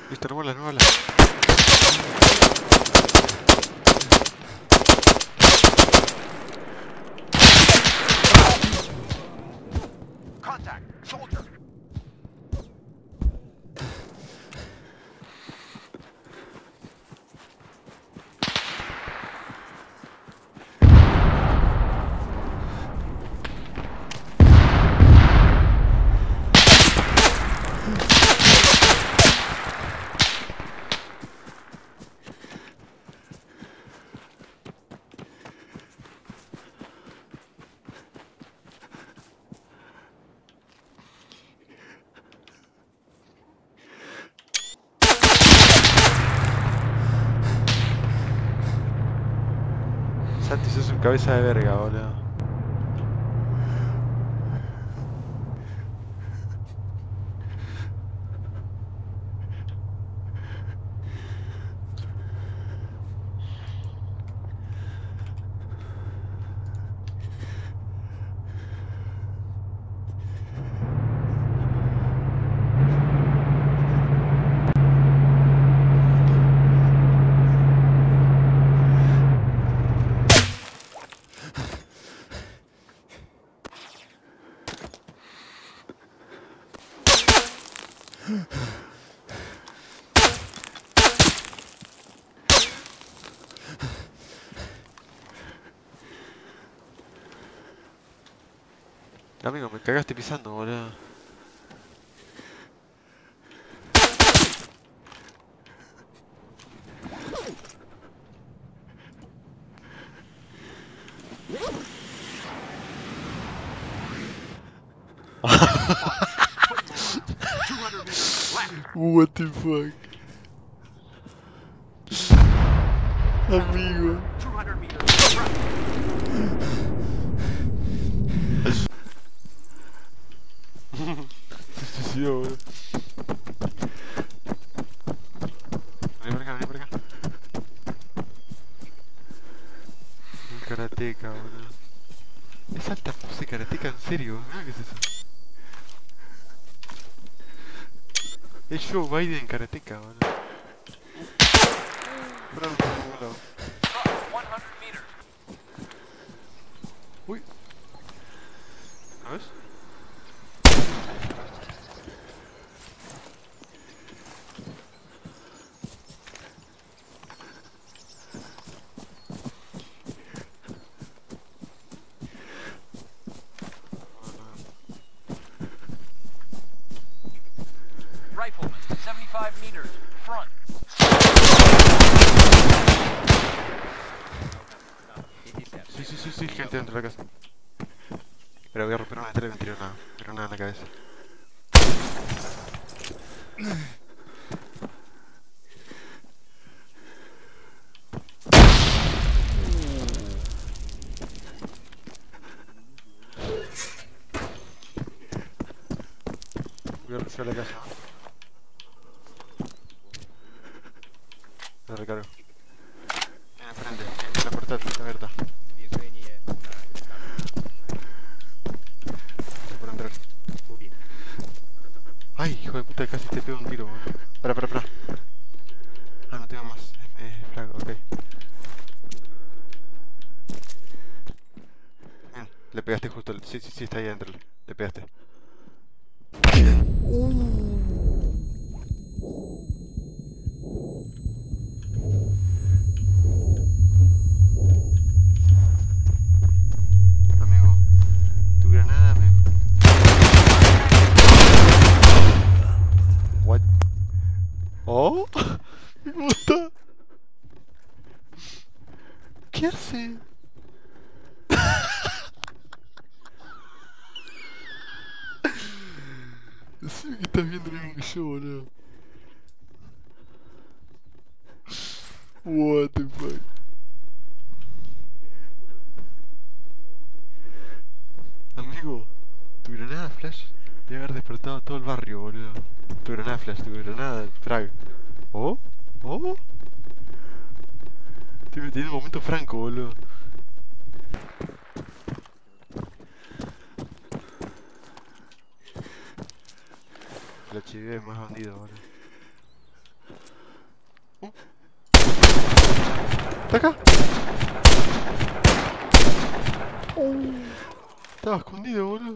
Listo, no bola, no bola. Contact! Soldier! Santi, sos un cabeza de verga, boludo. Amigo, me cagaste pisando, boludo. What the fuck? Amigo. 200 meters. Front. Se suicidó, boludo. Vení por acá, vení por acá. Un karateca, boludo. Es alta pose karateca, en serio. Mira qué es eso. Es Joe Biden karateca, boludo. Bravo, boludo. Front. 100 meters. Uy. ¿No ves? Rifleman. 75 meters. Front. Sí, gente dentro de la casa. Pero voy a romper una ventana y me tiró una granada en la cabeza. Voy a rociar la casa. Me recargo. Viene enfrente, la puerta está abierta. Estoy por entrar. Ay, hijo de puta, casi te pego un tiro, boludo. Pará. Ah, no tengo más. Flaco, ok. Bien, le pegaste justo. Sí, está ahí adentro. Le pegaste. Amigo, tu granada me... What? Oh, me gusta. ¿Qué hace? Sí, que estás viendo lo mismo que yo, boludo. What the fuck? Amigo, tu granada flash debe haber despertado a todo el barrio, boludo. Tu granada flash, tu granada frag. ¿Oh? ¿Oh? Estoy metiendo un momento franco, boludo. La chivé más bandido, boludo. ¿Está acá? Estaba escondido, boludo.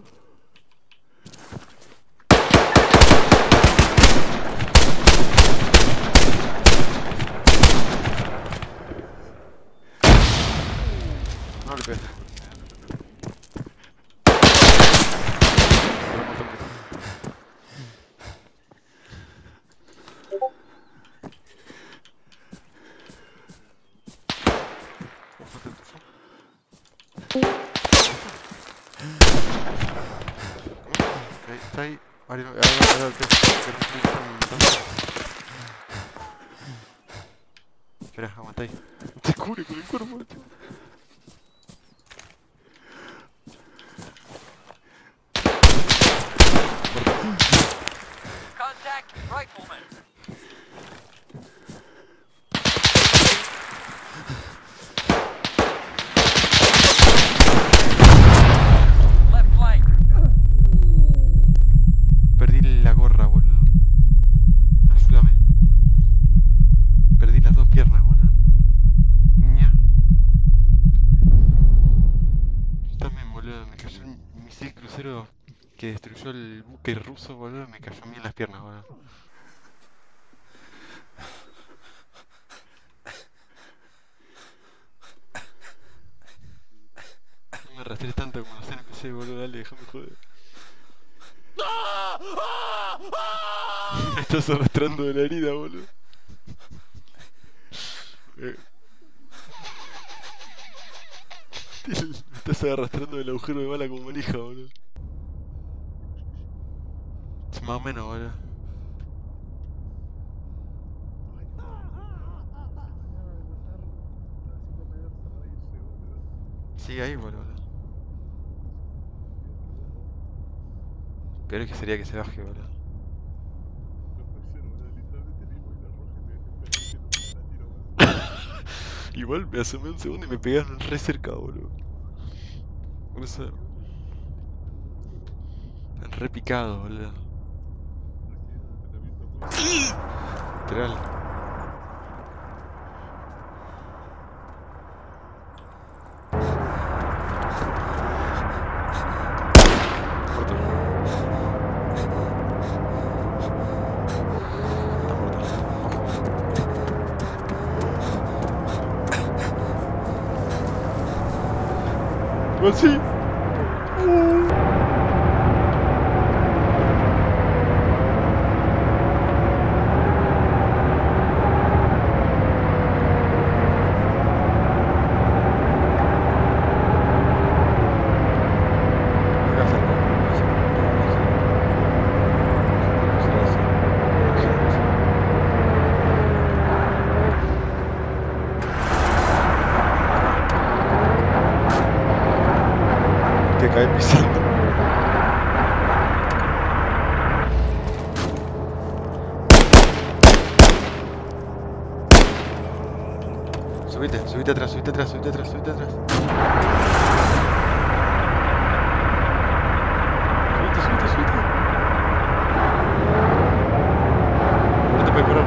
No le pegué. Está ahí. Ahora, espera, aguanta ahí. Te cubre con el cuerpo, tío. Contact rifleman. Left flank. Perdí la gorra, boludo. Ayúdame. Perdí las dos piernas, boludo. Ña. También, boludo, me cayó un misil crucero que destruyó el buque ruso, boludo. Me cayó a mí en las piernas, boludo. No me arrastré tanto como los NPC, boludo. Dale, déjame joder. Me estás arrastrando de la herida, boludo. Me estás arrastrando del agujero de bala como manija, boludo. Es más o menos, boludo. Sigue ahí, boludo. Peor que sería que se baje, boludo. Igual me asomé un segundo y me pegaron re cerca, boludo. Por eso... Están re picados, boludo. Literal. Muerto. Está muerto. Ojo. Igual sí. Te cae pisando. Subite atrás, subite atrás, subite atrás, subite atrás. Subite, subite. No te puedes parar.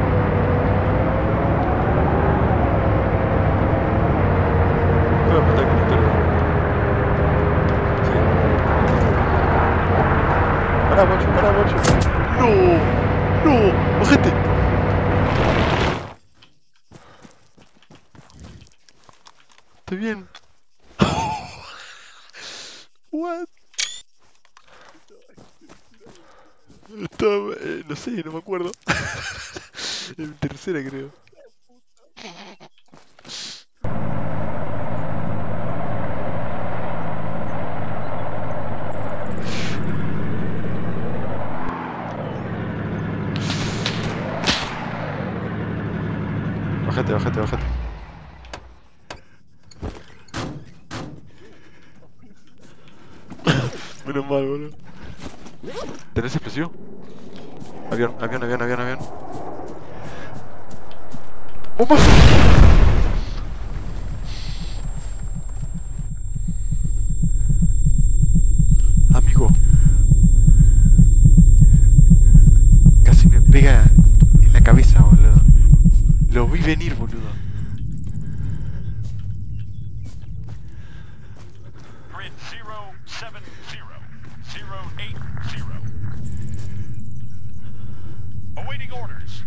Te voy a matar con el toro. Pará, guacho, pará, guacho. No, no, bajate. Estoy bien. What? Estaba, no sé, no me acuerdo. En tercera creo. Bájate, bájate, bájate. Menos mal, boludo. ¿Tenés explosivo? Avión, avión, avión, avión, avión. ¡Bombas! Amigo. Casi me pega en la cabeza, boludo. Lo vi venir, boludo. Grid 070, 080. Awaiting orders.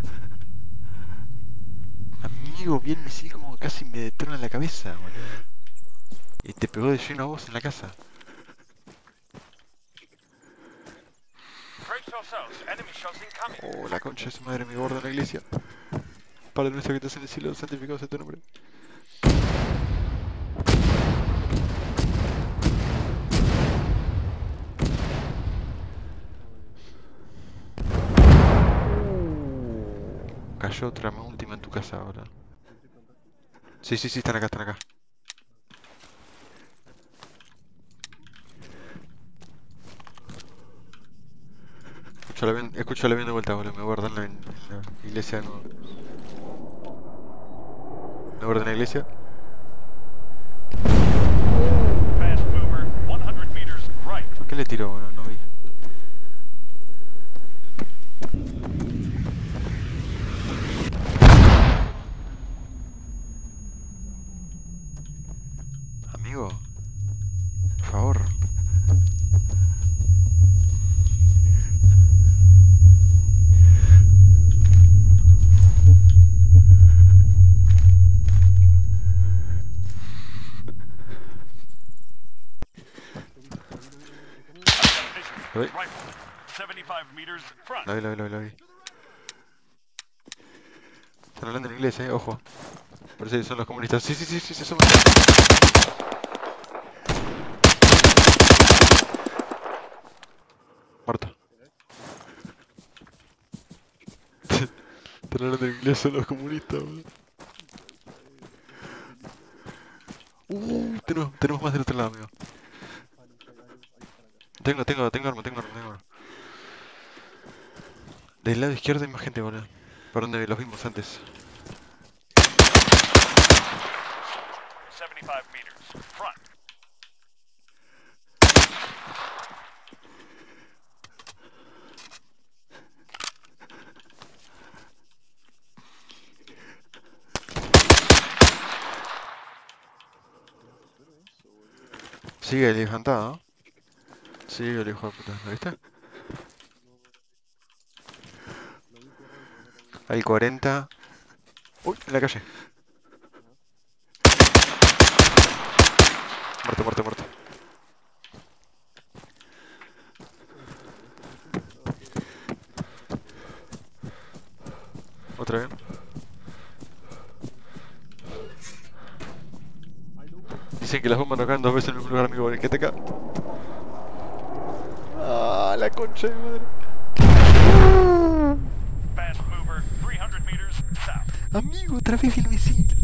Amigo, vi el misil como casi me detona la cabeza, boludo. Y te pegó de lleno a vos en la casa. Brace yourselves. Enemy shots incoming. Oh, la concha de su madre, mi gordo en la iglesia. Padre nuestro que estás en el cielo, santificado sea tu nombre. Cayó otra última en tu casa ahora. Sí, sí, sí, están acá, están acá. Escucho el avión de vuelta, boludo. Me guardan en la iglesia de nuevo. Me guardan en la iglesia. Fast mover, 100 meters right. ¿Por qué le tiró, boludo? No vi. Amigo, por favor. Lo vi, Rifle, 75 meters front. lo vi, lo vi, lo vi. Están hablando en inglés, ojo. Parece que son los comunistas. Sí, sí, sí, sí, se suman. Muerto. Están hablando en inglés, son los comunistas, boludo. Tenemos más del otro lado, amigo. Tengo arma. Del lado izquierdo hay más gente, boludo. Por donde los vimos antes. 75 meters front. Sigue el infantado, ¿no? Sigue el hijo de puta, ¿lo viste? Hay 40. Uy, en la calle. Muerto. Otra vez. Dicen que las bombas no caen 2 veces en el mismo lugar, amigo. ¿Qué te cae? Ah, la concha de mi madre. Fast mover, 300 meters south. Amigo, otra vez el misil.